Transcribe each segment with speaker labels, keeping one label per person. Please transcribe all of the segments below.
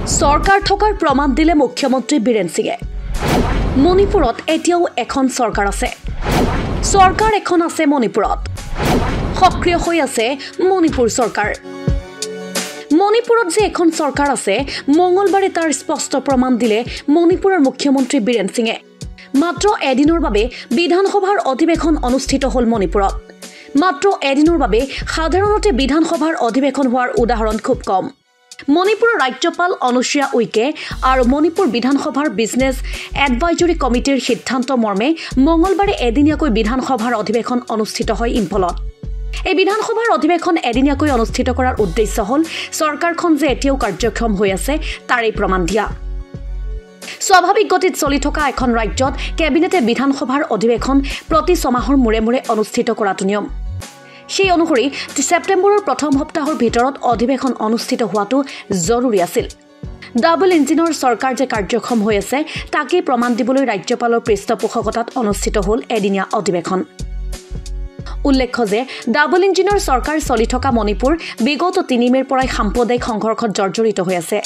Speaker 1: सरकार थकार प्रमाण दिले मुख्यमंत्री बीरेन सिंहे मणिपुरत एতিয়াও এখন सरकार আছে सरकार এখন আছে मणिपुरत सक्रिय হৈ আছে मणिपुर सरकार मणिपुरत जे এখন सरकार আছে मंगलबारे तार स्पष्ट प्रमाण दिले मणिपुरर मुख्यमंत्री बीरेन सिंहे मात्र एदिনৰ বাবে বিধানসভাৰ অধিৱেশন অনুষ্ঠিত হল মণিপুৰত मात्र एदिনৰ বাবে সাধাৰণতে বিধানসভাৰ অধিৱেশন হোৱাৰ উদাহৰণ খুব কম मणिपुर राज्यपाल अनुसुया उइके और मणिपुर विधानसभार बिजनेस एडवाइजरी कमिटिर सिद्धांत मर्मे मंगलबारे एदिनियाকৈ विधानसभार अधिवेशन अनुष्ठित হয় इम्फলত এই বিধানসভাৰ অধিৱেশন এদিনীয়াকৈ অনুষ্ঠিত কৰাৰ উদ্দেশ্য হল সৰকাৰখন যে এতিয়াও কাৰ্যক্ষম হৈ আছে তাৰে প্ৰমাণ দিয়া স্বাভাৱিক গতিত চলি থকা এখন ৰাজ্যত কেবিনেটে বিধানসভাৰ অধিৱেশন প্ৰতি ছমাহৰ মূৰে মূৰে অনুষ্ঠিত কৰাটো নিয়ম সেই অনুসৰি সেপ্টেম্বৰৰ প্ৰথম সপ্তাহৰ ভিতৰত অধিৱেশন অনুষ্ঠিত হোৱাটো জৰুৰী আছিল ডাবল ইঞ্জিনৰ সৰকাৰ যে কাৰ্যক্ষম হৈ আছে তাকে প্ৰমাণ দিবলৈ ৰাজ্যপালৰ পৃষ্ঠপোষকতাত অনুষ্ঠিত হল এদিনীয়া অধিৱেশন উল্লেখ্য যে ডাবল ইঞ্জিনৰ সৰকাৰ চলি থকা মণিপুৰ বিগত 3 মেৰ পৰাই সাম্প্ৰদায়িক সংঘৰ্ষত জৰ্জৰিত হৈ আছে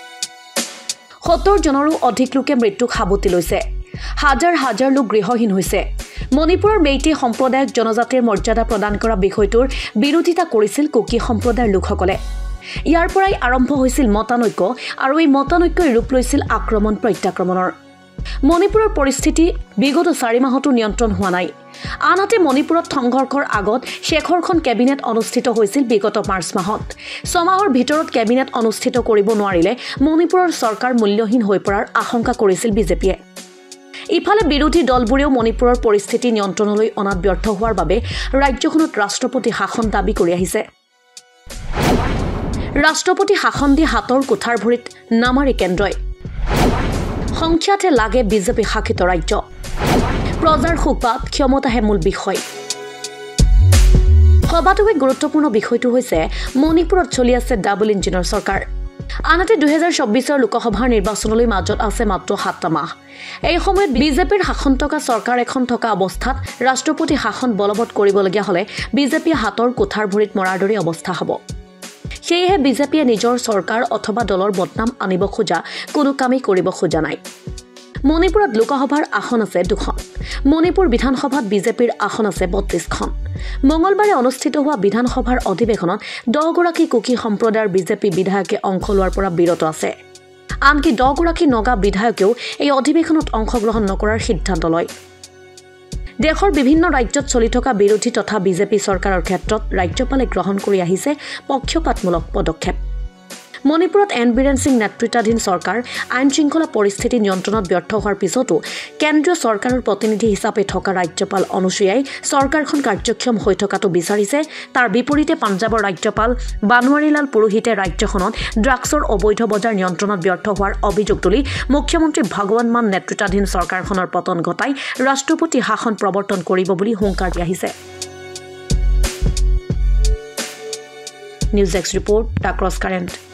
Speaker 1: 70 জনৰো অধিক লোকে মৃত্যুক সাবতি লৈছে হাজাৰ হাজাৰ লোক গৃহহীন হৈছে মণিপুৰৰ মেইটি সম্প্ৰদায়ক জনজাতিৰ মৰ্যাদা প্ৰদান কৰা বিষয়টোৰ বিৰোধিতা কৰিছিল কুকি সম্প্ৰদায়ৰ লোকসকলে ইয়াৰ পৰাই আৰম্ভ হৈছিল মতানৈক্য আৰু এই মতানৈক্যই ৰূপ লৈছিল আক্ৰমণ প্ৰত্যাক্ৰমণৰ মণিপুৰৰ পৰিস্থিতি বিগত 4 মাহতো নিয়ন্ত্ৰণ হোৱা নাই আনহাতে মণিপুৰত সংঘৰ্ষৰ আগত শেখৰখন কেবিনেট অনুষ্ঠিত হৈছিল বিগত মাৰ্চ মাহত ছমাহৰ ভিতৰত কেবিনেট অনুষ্ঠিত কৰিব নোৱাৰিলে মণিপুৰৰ চৰকাৰ মূল্যহীন হৈ পৰাৰ আশংকা কৰিছিল বিজেপিয়ে ইফালে বিৰোধী দলবোৰেও মণিপুৰৰ পৰিস্থিতি নিয়ন্ত্ৰণলৈ অনাত ব্যৰ্থ হোৱাৰ বাবে ৰাজ্যখনত ৰাষ্ট্ৰপতি শাসন দাবী কৰি আহিছে ৰাষ্ট্ৰপতি শাসন দি হাতৰ কোঠাৰ ভৰিত নামাৰি কেন্দ্ৰই সংখ্যাতে লাগে বিজেপি শাসিত ৰাজ্য প্ৰজাৰ সুখপাত ক্ষমতাহে মূল বিষয় সবাতোকৈ গুৰুত্বপূৰ্ণ বিষয়টো হৈছে মণিপুৰত চলি আছে ডাবল ইঞ্জিনৰ চৰকাৰ আনহাতে 2024 লোকসভাৰ নিৰ্বাচনলৈ মাজত আছে মাত্ৰ 7 মাহ এই সময়ত বিজেপিৰ শাসন থকা চৰকাৰ এখন থকা অৱস্থাত ৰাষ্ট্ৰপতি শাসন বলবৎ কৰিবলগীয়া হলে বিজেপি হাতৰ কোঠাৰ ভৰিত মৰাৰ দৰে অৱস্থা হ'ব সেয়েহে বিজেপিয়ে নিজৰ চৰকাৰ অথবা দলৰ বদনাম আনিব খোজা কোনো কামেই কৰিব খোজা নাই মণিপুৰত লোকসভাৰ আসন আছে 2খন মণিপুৰ বিধানসভাত বিজেপিৰ আসন আছে 32খন মঙ্গলবাৰে অনুষ্ঠিত হোৱা বিধানসভাৰ অধিৱেশনত 10 গৰাকী কুকি সম্প্ৰদায়ৰ বিজেপি বিধায়কে অংশ লোৱাৰ পৰা বিৰত আছে আনকি 10 গৰাকী নগা বিধায়কেও এই অধিৱেশনত অংশগ্ৰহণ নকৰাৰ সিদ্ধান্ত লয় দেশৰ বিভিন্ন ৰাজ্যত চলি থকা বিৰোধী তথা বিজেপি চৰকাৰৰ ক্ষেত্ৰত ৰাজ্যপালে গ্ৰহণ কৰি আহিছে পক্ষপাতমূলক পদক্ষেপ মণিপুৰত এন বীৰেন সিং নেতৃত্বাধীন চৰকাৰ আইন শৃংখলা পৰিস্থিতি নিয়ন্ত্ৰণত ব্যৰ্থ হোৱাৰ পিছতো কেন্দ্ৰীয় চৰকাৰৰ প্ৰতিনিধি হিচাপে থকা ৰাজ্যপাল অনুসুয়াই চৰকাৰখন কাৰ্যক্ষম হৈ থকাটো বিচাৰিছে তাৰ বিপৰীতে পঞ্জাবৰ ৰাজ্যপাল বানৱাৰীলাল পুৰোহিতে ৰাজ্যখনত ড্ৰাগছৰ অবৈধ বজাৰ নিয়ন্ত্ৰণত ব্যৰ্থ হোৱাৰ অভিযোগ তুলি মুখ্যমন্ত্ৰী ভগৱান মান নেতৃত্বাধীন চৰকাৰখনৰ পতন ঘটাই ৰাষ্ট্ৰপতি শাসন প্ৰৱৰ্তন কৰিব বুলি হুংকাৰ দি আহিছে news X report the cross current